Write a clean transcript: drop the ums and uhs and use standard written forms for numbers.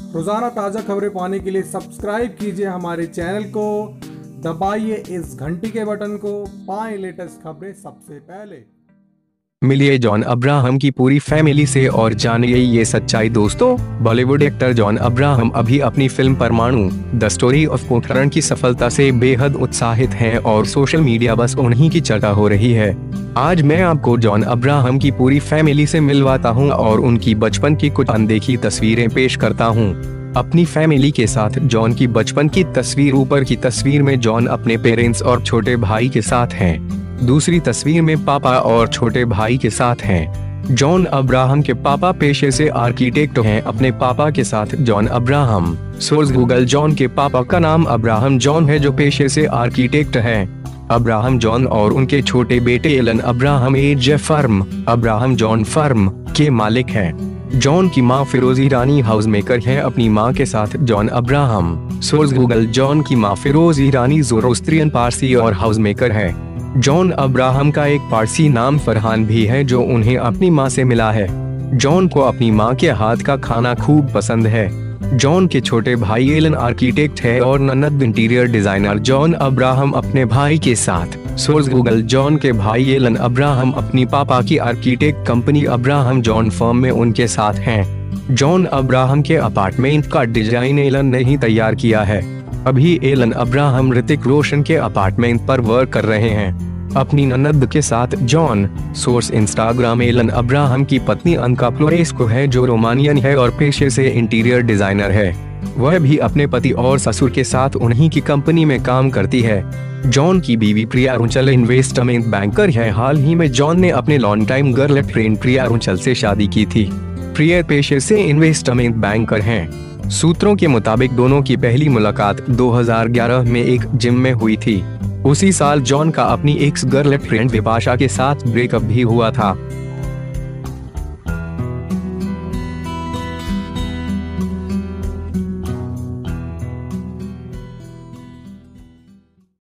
रोजाना ताज़ा खबरें पाने के लिए सब्सक्राइब कीजिए हमारे चैनल को, दबाइए इस घंटी के बटन को, पाएं लेटेस्ट खबरें सबसे पहले। मिलिए जॉन अब्राहम की पूरी फैमिली से और जानिए ये सच्चाई। दोस्तों, बॉलीवुड एक्टर जॉन अब्राहम अभी अपनी फिल्म परमाणु द स्टोरी ऑफ पोखरण की सफलता से बेहद उत्साहित हैं और सोशल मीडिया बस उन्हीं की चर्चा हो रही है। आज मैं आपको जॉन अब्राहम की पूरी फैमिली से मिलवाता हूं और उनकी बचपन की कुछ अनदेखी तस्वीरें पेश करता हूं। अपनी फैमिली के साथ जॉन की बचपन की तस्वीर। ऊपर की तस्वीर में जॉन अपने पेरेंट्स और छोटे भाई के साथ हैं। दूसरी तस्वीर में पापा और छोटे भाई के साथ हैं। जॉन अब्राहम के पापा पेशे से आर्किटेक्ट हैं। अपने पापा के साथ John Abraham. Source Google. John के पापा का नाम अब्राहम जॉन है जो पेशे से आर्किटेक्ट हैं। अब्राहम जॉन और उनके छोटे बेटे Alan Abraham as firm Abraham John firm के मालिक हैं। जॉन की मां फिरोज ईरानी हाउस मेकर है। अपनी मां के साथ John Abraham. Source Google. John की मां फिरोज ईरानी ज़ोरोस्त्रियन पारसी और हाउस मेकर है। जॉन अब्राहम का एक पारसी नाम फरहान भी है जो उन्हें अपनी मां से मिला है। जॉन को अपनी मां के हाथ का खाना खूब पसंद है। जॉन के छोटे भाई एलन आर्किटेक्ट है और ननद इंटीरियर डिजाइनर। जॉन अब्राहम अपने भाई के साथ। Source Google. जॉन के भाई एलन अब्राहम अपनी पापा की architect company Abraham John firm में उनके साथ हैं। जॉन अब्राहम के अपार्टमेंट का डिजाइन एलन ने ही तैयार किया है। अभी एलन अब्राहम ऋतिक रोशन के अपार्टमेंट पर वर्क कर रहे हैं अपनी ननद के साथ John. Source Instagram. Alan Abraham की पत्नी अनका फ्लोरेस्को है जो रोमानियन है और पेशे से इंटीरियर डिजाइनर है। वह भी अपने पति और ससुर के साथ उन्हीं की कंपनी में काम करती है। जॉन की बीवी प्रिया रुंचल इन्वेस्टमेंट बैंकर है। हाल ही में जॉन ने अपने long time girlfriend Priya Runchal से शादी की थी। प्रिया पेशे से इन्वेस्टमेंट बैंकर हैं। सूत्रों के मुताबिक दोनों की पहली मुलाकात 2011 में एक जिम में हुई थी। उसी साल जॉन का अपनी एक्स गर्ल फ्रेंड विपाशा के साथ ब्रेकअप भी हुआ था।